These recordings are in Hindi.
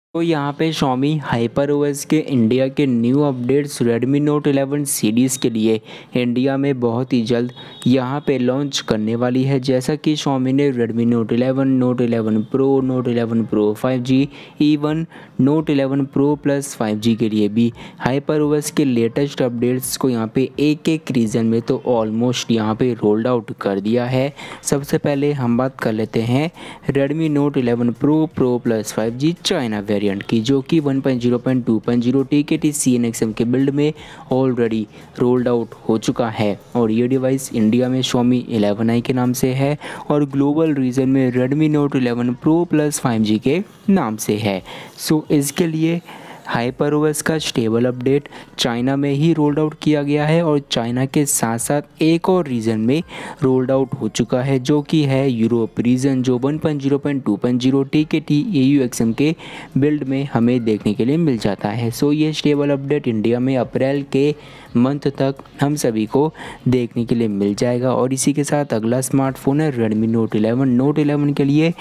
तो यहाँ पे Xiaomi HyperOS के इंडिया के new updates Redmi Note 11 series के लिए इंडिया में बहुत ही जल्द यहाँ पे लॉन्च करने वाली है। जैसा कि Xiaomi ने Redmi Note 11, Note 11 Pro, Note 11 Pro 5G, even Note 11 Pro Plus 5G के लिए भी HyperOS के लेटेस्ट अपडेट्स को यहाँ पे एक एक रीजन में तो ऑलमोस्ट यहाँ पे रोल्ड आउट कर दिया है। सबसे पहले हम बात कर लेते हैं Redmi Note 11 Pro, Pro Plus 5G China variant की, जो कि 1.0.2.0 TKT CNXM के बिल्ड में ऑलरेडी रोल्ड आउट हो चुका है। और ये डिवाइस इंडिया में Xiaomi 11i के नाम से है और ग्लोबल रीजन में Redmi Note 11 Pro Plus 5G के नाम से है। सो इसके लिए HyperOS का स्टेबल अपडेट चाइना में ही रोल्ड आउट किया गया है और चाइना के साथ साथ एक और रीजन में रोल्ड आउट हो चुका है, जो कि है यूरोप रीजन, जो 1.0.2.0 TKT AUXM के बिल्ड में हमें देखने के लिए मिल जाता है। सो ये स्टेबल अपडेट इंडिया में अप्रैल के मंथ तक हम सभी को देखने के लिए मिल जाएगा। और इसी के साथ अगला स्मार्टफोन है Redmi Note 11। Note 11 के लिए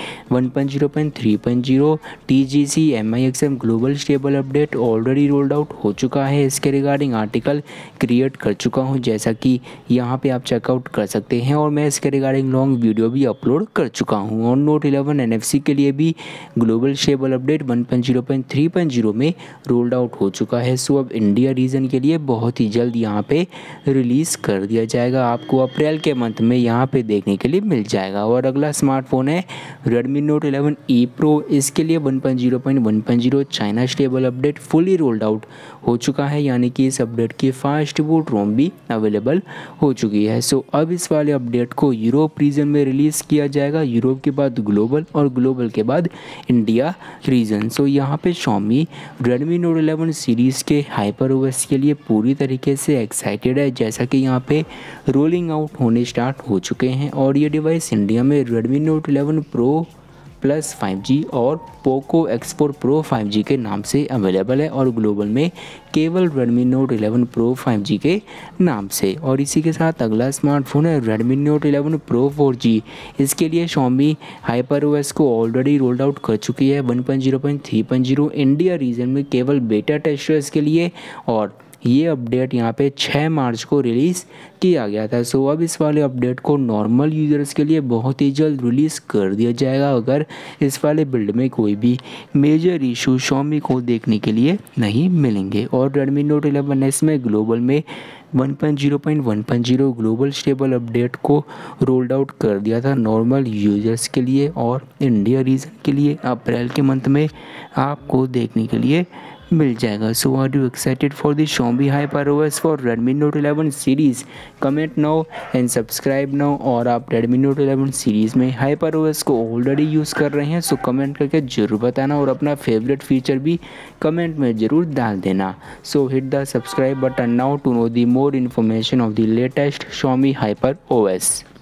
1.0.3.0 TGC MIXM global stable update already rolled out हो चुका है। इसके रिगार्डिंग आर्टिकल क्रिएट कर चुका हूं, जैसा कि यहाँ पे आप चेकआउट कर सकते हैं, और मैं इसके रिगार्डिंग लॉन्ग वीडियो भी अपलोड कर चुका हूँ। और Note 11 NFC के लिए भी ग्लोबल स्टेबल अपडेट 1.0.3.0 में रोल्ड आउट हो चुका है। सो अब इंडिया रीजन के लिए बहुत ही जल्द यहाँ पे रिलीज़ कर दिया जाएगा, आपको अप्रैल के मंथ में यहाँ पे देखने के लिए मिल जाएगा। और अगला स्मार्टफोन है Redmi Note 11e Pro। इसके लिए 1.0.1.0 China stable update fully rolled out हो चुका है, यानी कि इस अपडेट की फास्ट बूट रोम भी अवेलेबल हो चुकी है। सो अब इस वाले अपडेट को यूरोप रीजन में रिलीज़ किया जाएगा, यूरोप के बाद ग्लोबल और ग्लोबल के बाद इंडिया रीजन। सो यहाँ पे Xiaomi Redmi Note 11 सीरीज़ के HyperOS के लिए पूरी तरीके से एक्साइटेड है, जैसा कि यहाँ पे रोलिंग आउट होने स्टार्ट हो चुके हैं। और ये डिवाइस इंडिया में Redmi Note 11 Pro Plus 5G और Poco X4 Pro 5G के नाम से अवेलेबल है, और ग्लोबल में केवल Redmi Note 11 Pro 5G के नाम से। और इसी के साथ अगला स्मार्टफोन है Redmi Note 11 Pro 4G। इसके लिए Xiaomi HyperOS को ऑलरेडी रोल्ड आउट कर चुकी है 1.0.3.0 इंडिया रीजन में केवल बेटा टेस्टर्स के लिए, और ये अपडेट यहाँ पे 6 मार्च को रिलीज़ किया गया था। सो अब इस वाले अपडेट को नॉर्मल यूज़र्स के लिए बहुत ही जल्द रिलीज़ कर दिया जाएगा, अगर इस वाले बिल्ड में कोई भी मेजर इशू Xiaomi को देखने के लिए नहीं मिलेंगे। और Redmi Note 11s में ग्लोबल में 1.0.1.0 ग्लोबल स्टेबल अपडेट को रोल्ड आउट कर दिया था नॉर्मल यूजर्स के लिए, और इंडिया रीजन के लिए अप्रैल के मंथ में आपको देखने के लिए मिल जाएगा। So are you excited for the Xiaomi HyperOS for Redmi Note 11 series? Comment now and subscribe now. और आप Redmi Note 11 सीरीज़ में HyperOS को ऑलरेडी यूज़ कर रहे हैं, सो कमेंट करके ज़रूर बताना, और अपना फेवरेट फीचर भी कमेंट में ज़रूर डाल देना। So hit the subscribe button now to know the more information of the latest Xiaomi HyperOS।